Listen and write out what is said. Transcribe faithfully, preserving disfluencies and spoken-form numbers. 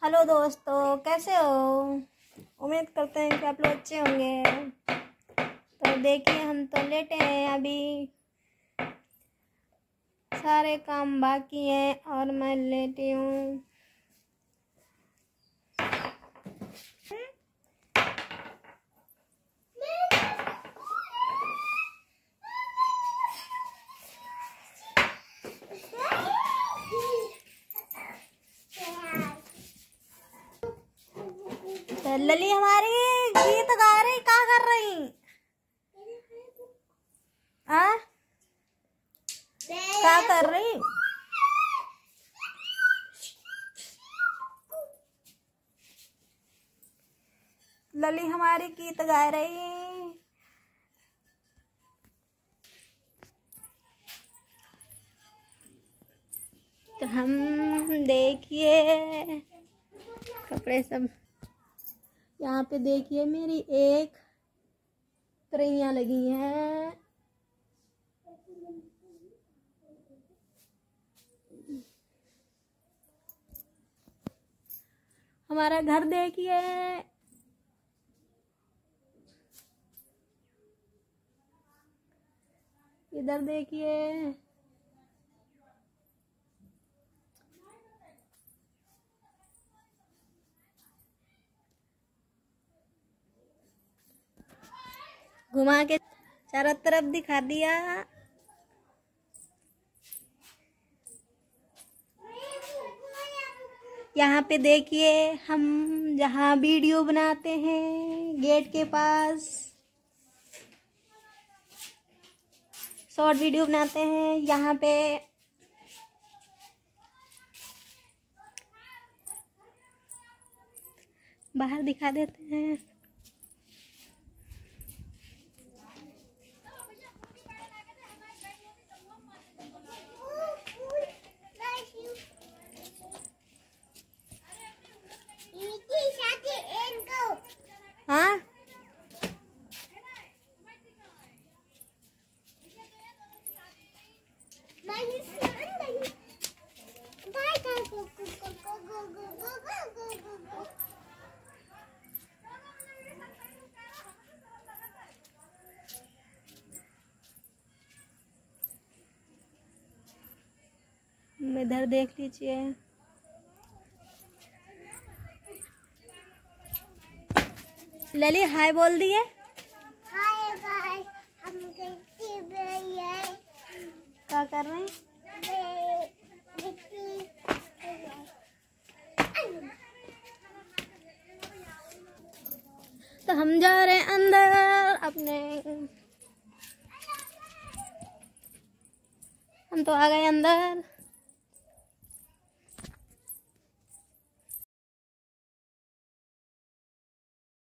Hello दोस्तों, कैसे हो। उम्मीद करते हैं कि आप लोग अच्छे होंगे। तो देखिए, हम तो लेटे हैं अभी, सारे काम बाकी हैं और मैं लेटी हूँ। लली हमारी गीत गा रही, क्या कर रही आ? क्या कर रही? लली हमारी गीत गा रही। तो हम देखिए कपड़े सब, यहाँ पे देखिए मेरी एक तरैया लगी हैं। हमारा घर देखिए, इधर देखिए। घुमा के चारों तरफ दिखा दिया। यहाँ पे देखिए, हम जहाँ वीडियो बनाते हैं गेट के पास, शॉर्ट वीडियो बनाते हैं, यहाँ पे बाहर दिखा देते हैं। हाँ, इधर देख लीजिए। लली हाय बोल दिए। हाय बाय, हम देखते हैं क्या कर रहे हैं? तो हम जा रहे हैं अंदर अपने, हम तो आ गए अंदर।